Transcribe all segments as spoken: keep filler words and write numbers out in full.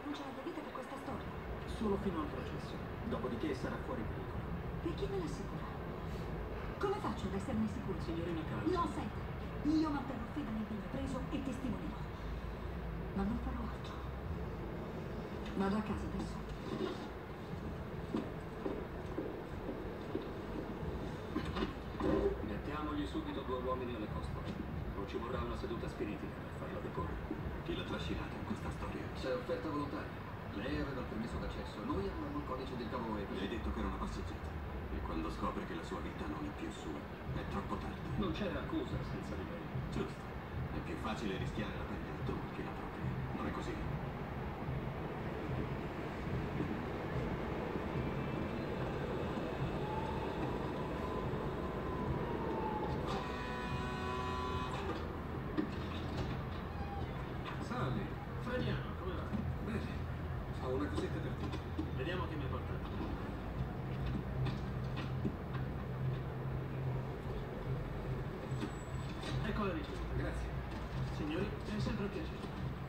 cancellato la vita per questa storia. Solo fino al processo. Dopodiché sarà fuori pericolo. E chi me l'assicura? Come faccio ad esserne sicura? Signorina Carl. No, senta. Io manterrò fede all'impegno preso e testimonierò. Ma non farò altro. Vado a casa adesso. Mettiamogli subito due uomini alle costole. Non ci vorrà una seduta spiritica per farla deporre. Chi l'ha trascinata in questa storia? Si è offerta volontaria. Lei aveva il permesso d'accesso, noi avevamo il codice del cavolo e Le hai detto che era una passeggiata. E quando scopre che la sua vita non è più sua, è troppo tardi. Non c'è accusa senza di lei. Giusto. È più facile rischiare la pelle altrui che la propria. Non è così? Salve, Frediano, come va? Bene. Ho una cosetta per te. Vediamo che mi ha portato. Ecco la ricetta. Grazie. Signori, è sempre un piacere.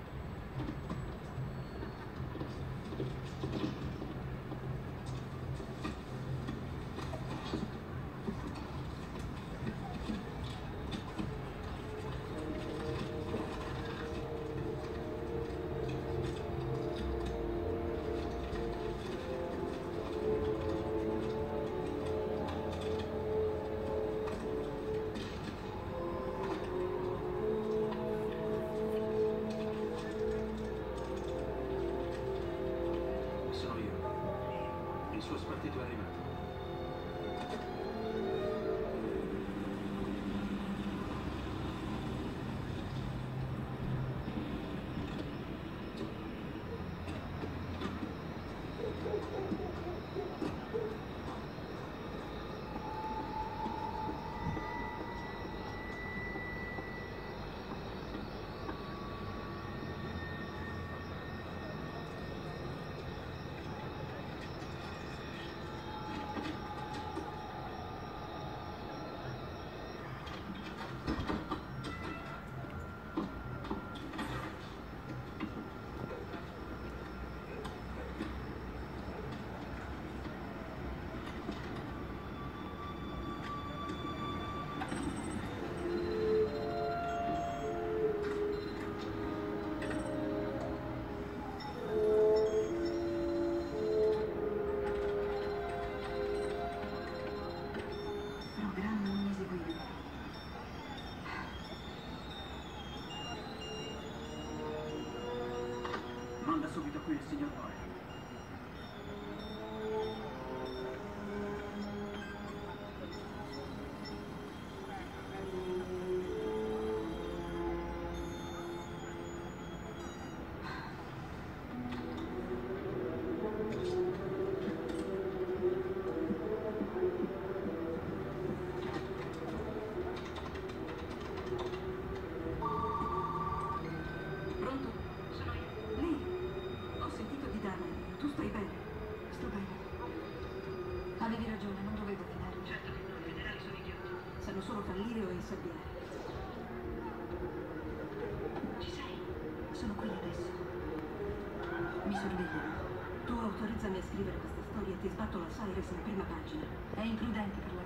Sono io. Il suo spartito è arrivato. Programma ineseguibile. Manda subito qui il signor Boyle. Pronto? Sono io. Lì. Ho sentito di Daniel. Tu stai bene? Sto bene. Avevi ragione, non dovevo fidarmi. Certo che no, i federali sono idioti. Sanno solo fallire o insabbiare. Ci sei? Sono qui adesso. Mi sorvegliano. Tu autorizzami a scrivere questa storia e ti sbatto la Cyrus in prima pagina. È imprudente per la